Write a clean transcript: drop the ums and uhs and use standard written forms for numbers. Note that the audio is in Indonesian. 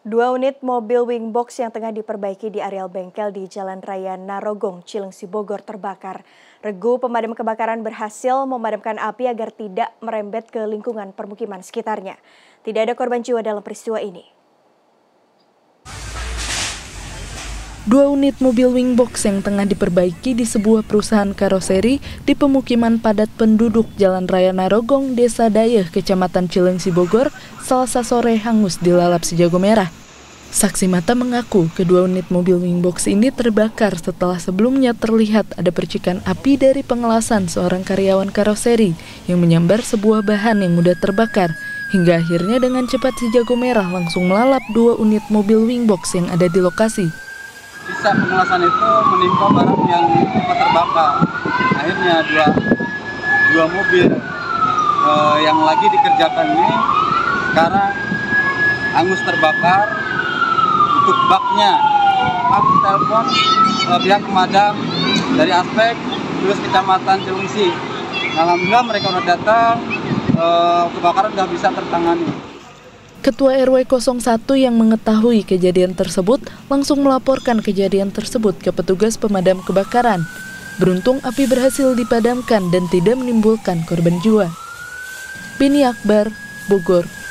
Dua unit mobil wingbox yang tengah diperbaiki di areal bengkel di Jalan Raya Narogong, Cilengsi, Bogor terbakar. Regu pemadam kebakaran berhasil memadamkan api agar tidak merembet ke lingkungan permukiman sekitarnya. Tidak ada korban jiwa dalam peristiwa ini. Dua unit mobil wingbox yang tengah diperbaiki di sebuah perusahaan karoseri di pemukiman padat penduduk Jalan Raya Narogong, Desa Dayeh, Kecamatan Cilengsi, Bogor, Selasa sore hangus dilalap si jago merah. Saksi mata mengaku kedua unit mobil wingbox ini terbakar setelah sebelumnya terlihat ada percikan api dari pengelasan seorang karyawan karoseri yang menyambar sebuah bahan yang mudah terbakar. Hingga akhirnya dengan cepat si jago merah langsung melalap dua unit mobil wingbox yang ada di lokasi. Bisa pengelasan itu menimpa barang yang cepat terbakar. Akhirnya dua mobil yang lagi dikerjakan ini sekarang hangus terbakar. Untuk baknya, aku telepon pihak pemadam dari Aspek terus Kecamatan Cilengsi. Alhamdulillah mereka sudah datang, kebakaran sudah bisa tertangani. Ketua RW 01 yang mengetahui kejadian tersebut langsung melaporkan kejadian tersebut ke petugas pemadam kebakaran. Beruntung api berhasil dipadamkan dan tidak menimbulkan korban jiwa. Bini Akbar, Bogor.